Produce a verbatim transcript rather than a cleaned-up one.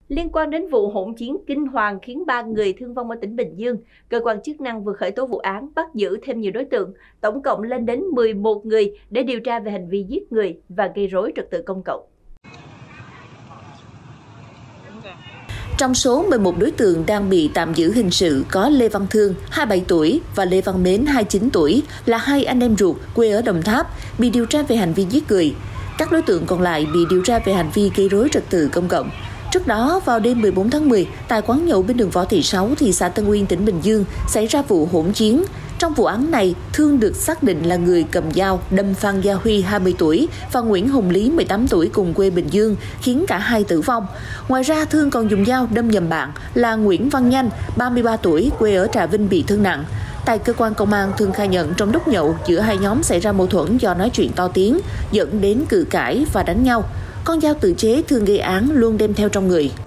Liên quan đến vụ hỗn chiến kinh hoàng khiến ba người thương vong ở tỉnh Bình Dương, cơ quan chức năng vừa khởi tố vụ án, bắt giữ thêm nhiều đối tượng, tổng cộng lên đến mười một người để điều tra về hành vi giết người và gây rối trật tự công cộng. Trong số mười một đối tượng đang bị tạm giữ hình sự có Lê Văn Thương, hai mươi bảy tuổi và Lê Văn Mến, hai mươi chín tuổi, là hai anh em ruột quê ở Đồng Tháp, bị điều tra về hành vi giết người. Các đối tượng còn lại bị điều tra về hành vi gây rối trật tự công cộng. Trước đó, vào đêm mười bốn tháng mười, tại quán nhậu bên đường Võ Thị Sáu, thị xã Tân Uyên, tỉnh Bình Dương, xảy ra vụ hỗn chiến. Trong vụ án này, Thương được xác định là người cầm dao đâm Phan Gia Huy, hai mươi tuổi, và Nguyễn Hùng Lý, mười tám tuổi, cùng quê Bình Dương, khiến cả hai tử vong. Ngoài ra, Thương còn dùng dao đâm nhầm bạn là Nguyễn Văn Nhanh, ba mươi ba tuổi, quê ở Trà Vinh, bị thương nặng. Tại cơ quan công an, Thương khai nhận trong lúc nhậu giữa hai nhóm xảy ra mâu thuẫn do nói chuyện to tiếng, dẫn đến cự cãi và đánh nhau. Con dao tự chế Thương gây án luôn đem theo trong người.